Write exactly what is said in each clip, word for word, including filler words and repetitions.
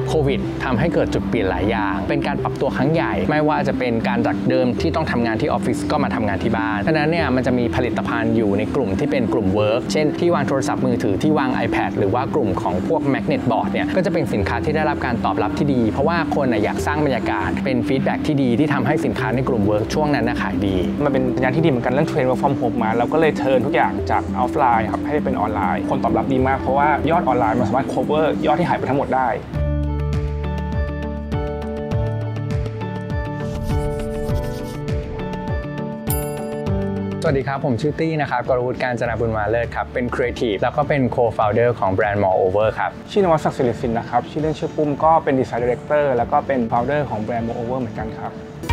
โควิดทำให้เกิดจุดเปลี่ยนหลายอย่างเป็นการปรับตัวครั้งใหญ่ไม่ว่าจะเป็นการจากเดิมที่ต้องทำงานที่ออฟฟิศก็มาทำงานที่บ้านเพราะนั้นเนี่ยมันจะมีผลิตภัณฑ์อยู่ในกลุ่มที่เป็นกลุ่มเวิร์กเช่นที่วางโทรศัพท์มือถือที่วาง iPad หรือว่ากลุ่มของพวกแมกเนตบอร์ดเนี่ยก็จะเป็นสินค้าที่ได้รับการตอบรับที่ดีเพราะว่าคนอยากสร้างบรรยากาศเป็นฟีดแบ็กที่ดีที่ทำให้สินค้าในกลุ่มเวิร์กช่วงนั้นขายดีมันเป็นสัญญาณที่ดีเหมือนกันเรื่องเทรนด์ work from home มาเราก็เลยเทิร์นทุกอย่างจากออฟไลน์ครับให้เป็นออนไลน์คนตอบรับดีมากเพราะว่ายอดออนไลน์มันสามารถ cover ยอดที่หายไปทั้งหมดได้สวัสดีครับผมชื่อตี้นะครับกรวุฒิ กาญจนาบุญมาเลิศครับเป็นครีเอทีฟแล้วก็เป็น co-founder ของแบรนด์ Moreover ครับชื่อนวัชศักดิ์ศิริสินนะครับชื่อเล่นชื่อปุ้มก็เป็นดีไซน์ดีเรคเตอร์แล้วก็เป็น founder ของแบรนด์ Moreover เหมือนกันครับ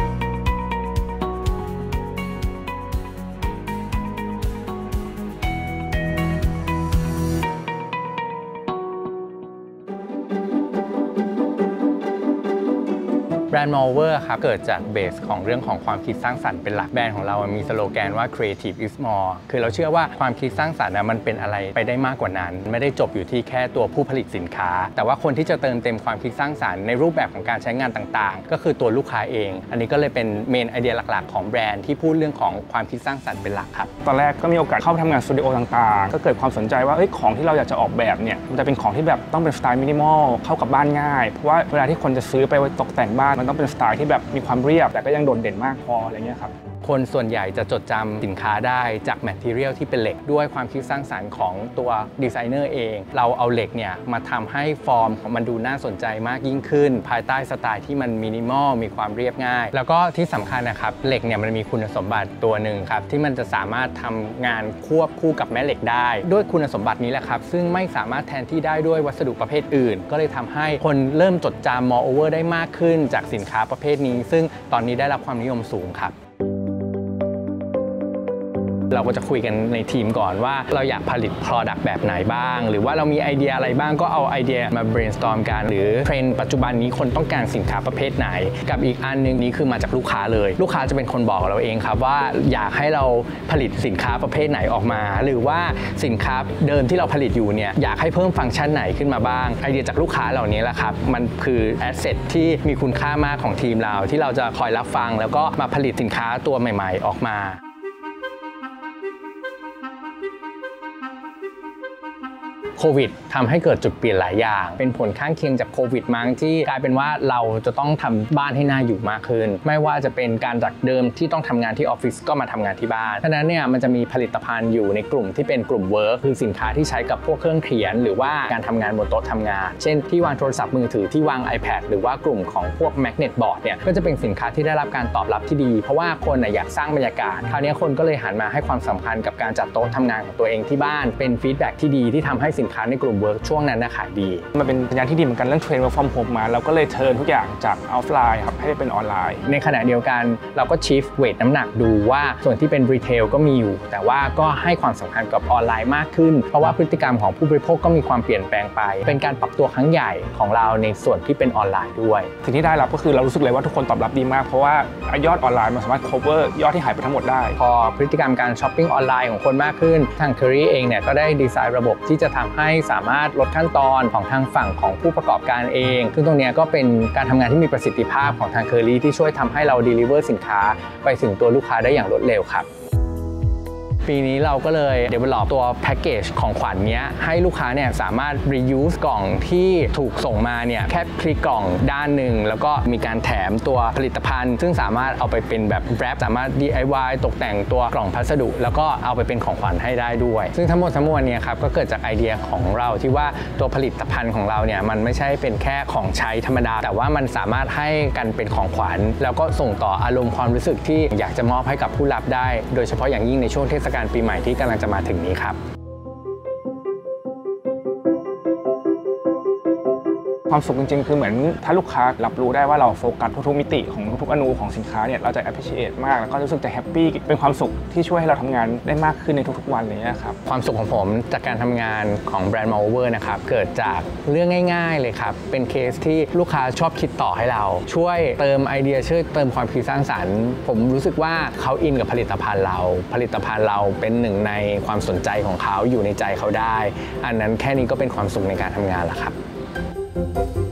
แบรนด์ Moreover ครับเกิดจากเบสของเรื่องของความคิดสร้างสรรค์เป็นหลักแบรนด์ของเรามีสโลแกนว่า creative is more คือเราเชื่อว่าความคิดสร้างสรรค์มันเป็นอะไรไปได้มากกว่านั้นไม่ได้จบอยู่ที่แค่ตัวผู้ผลิตสินค้าแต่ว่าคนที่จะเติมเต็มความคิดสร้างสรรค์ในรูปแบบของการใช้งานต่างๆก็คือตัวลูกค้าเองอันนี้ก็เลยเป็นเมนไอเดียหลักๆของแบรนด์ที่พูดเรื่องของความคิดสร้างสรรค์เป็นหลักครับตอนแรกก็มีโอกาสเข้าไปทำงานสตูดิโอต่างๆก็เกิดความสนใจว่าเอ้ยของที่เราอยากจะออกแบบเนี่ยมันจะเป็นของที่แบบต้องเป็นสไตล์มินิมอลเข้ากับบ้านง่ายเพราะว่าเวลาที่คนจะซื้อไปไว้ตกแต่งบ้านมันต้องเป็นสไตล์ที่แบบมีความเรียบแต่ก็ยังโดดเด่นมากพออะไรเงี้ยครับคนส่วนใหญ่จะจดจำสินค้าได้จากแมททีเรียลที่เป็นเหล็กด้วยความคิดสร้างสรรค์ของตัวดีไซเนอร์เองเราเอาเหล็กเนี่ยมาทำให้ฟอร์มของมันดูน่าสนใจมากยิ่งขึ้นภายใต้สไตล์ที่มันมินิมอลมีความเรียบง่ายแล้วก็ที่สำคัญนะครับเหล็กเนี่ยมันมีคุณสมบัติตัวหนึ่งครับที่มันจะสามารถทำงานควบคู่กับแม่เหล็กได้ด้วยคุณสมบัตินี้แหละครับซึ่งไม่สามารถแทนที่ได้ด้วยวัสดุประเภทอื่นก็เลยทำให้คนเริ่มจดจำ Moreover ได้มากขึ้นจากสินค้าประเภทนี้ซึ่งตอนนี้ได้รับความนิยมสูงครับเราก็จะคุยกันในทีมก่อนว่าเราอยากผลิต Product แบบไหนบ้างหรือว่าเรามีไอเดียอะไรบ้างก็เอาไอเดียมา brainstorm กันหรือเทรนด์ปัจจุบันนี้คนต้องการสินค้าประเภทไหนกับอีกอันนึงนี้คือมาจากลูกค้าเลยลูกค้าจะเป็นคนบอกเราเองครับว่าอยากให้เราผลิตสินค้าประเภทไหนออกมาหรือว่าสินค้าเดิมที่เราผลิตอยู่เนี่ยอยากให้เพิ่มฟังก์ชันไหนขึ้นมาบ้างไอเดียจากลูกค้าเหล่านี้แหละครับมันคือแอสเซทที่มีคุณค่ามากของทีมเราที่เราจะคอยรับฟังแล้วก็มาผลิตสินค้าตัวใหม่ๆออกมาโควิดทำให้เกิดจุดเปลี่ยนหลายอย่างเป็นผลข้างเคียงจากโควิดมั้งที่กลายเป็นว่าเราจะต้องทำบ้านให้น่าอยู่มากขึ้นไม่ว่าจะเป็นการจากเดิมที่ต้องทำงานที่ออฟฟิศก็มาทำงานที่บ้านเพราะนั้นเนี่ยมันจะมีผลิตภัณฑ์อยู่ในกลุ่มที่เป็นกลุ่มเวิร์กคือสินค้าที่ใช้กับพวกเครื่องเขียนหรือว่าการทำงานบนโต๊ะทำงานเช่นที่วางโทรศัพท์มือถือที่วาง iPad หรือว่ากลุ่มของพวกแมกเนตบอร์ดเนี่ยก็จะเป็นสินค้าที่ได้รับการตอบรับที่ดีเพราะว่าคนอยากสร้างบรรยากาศคราวนี้คนก็เลยหันมาให้ความสำคัญกับการจัดโต๊ะทำงานของตัวเองที่บ้านเป็นฟีดแบ็กที่ดีที่ทำให้สินค้าในกลุ่มเวิร์กช่วงนั้นขายดีมันเป็นสัญญาณที่ดีเหมือนกันเรื่องเทรนด์ work from home มาเราก็เลยเทิร์นทุกอย่างจากออฟไลน์ครับให้เป็นออนไลน์ในขณะเดียวกันเราก็ชิฟต์เวทน้ำหนักดูว่าส่วนที่เป็นรีเทลก็มีอยู่แต่ว่าก็ให้ความสำคัญกับออนไลน์มากขึ้นเพราะว่าพฤติกรรมของผู้บริโภคก็มีความเปลี่ยนแปลงไปเป็นการปรับตัวครั้งใหญ่ของเราในส่วนที่เป็นออนไลน์ด้วยสิ่งที่ได้รับก็คือเรารู้สึกเลยว่าทุกคนตอบรับดีมากเพราะว่ายอดออนไลน์มันสามารถ cover ยอดที่หายไปทั้งหมดได้พอพฤติกรรมการช้อปปิ้งออนไลน์ของคนมากขึ้นทาง Curry เองเนี่ยก็ได้ดีไซน์ระบบที่จะทำให้สามารถลดขั้นตอนของทางฝั่งของผู้ประกอบการเองซึ่งตรงนี้ก็เป็นการทำงานที่มีประสิทธิภาพของทาง Curry ที่ช่วยทำให้เรา deliver สินค้าไปถึงตัวลูกค้าได้อย่างรวดเร็วครับปีนี้เราก็เลย develop ตัวแพ็กเกจของขวัญเนี้ยให้ลูกค้าเนี่ยสามารถ reuse กล่องที่ถูกส่งมาเนี่ยแค่พลิกกล่องด้านหนึ่งแล้วก็มีการแถมตัวผลิตภัณฑ์ซึ่งสามารถเอาไปเป็นแบบ wrap สามารถ ดี ไอ วาย ตกแต่งตัวกล่องพัสดุแล้วก็เอาไปเป็นของขวัญให้ได้ด้วยซึ่งทั้งหมดทั้งมวลเนี่ยครับก็เกิดจากไอเดียของเราที่ว่าตัวผลิตภัณฑ์ของเราเนี่ยมันไม่ใช่เป็นแค่ของใช้ธรรมดาแต่ว่ามันสามารถให้กันเป็นของขวัญแล้วก็ส่งต่ออารมณ์ความรู้สึกที่อยากจะมอบให้กับผู้รับได้โดยเฉพาะอย่างยิ่งในช่วงเทศกาลปีใหม่ที่กำลังจะมาถึงนี้ครับความสุขจริงๆคือเหมือนถ้าลูกค้ารับรู้ได้ว่าเราโฟกัสทุกๆมิติของทุกๆอนูของสินค้าเนี่ยเราจะ appreciate มากแล้วก็รู้สึกจะแฮปปี้เป็นความสุขที่ช่วยให้เราทำงานได้มากขึ้นในทุกๆวันเลยนะครับความสุขของผมจากการทำงานของแบรนด์ Moreover นะครับเกิดจากเรื่องง่ายๆเลยครับเป็นเคสที่ลูกค้าชอบคิดต่อให้เราช่วยเติมไอเดียช่วยเติมความคิดสร้างสรรค์ผมรู้สึกว่าเขาอินกับผลิตภัณฑ์เราผลิตภัณฑ์เราเป็นหนึ่งในความสนใจของเขาอยู่ในใจเขาได้อันนั้นแค่นี้ก็เป็นความสุขในการทำงานแล้วครับ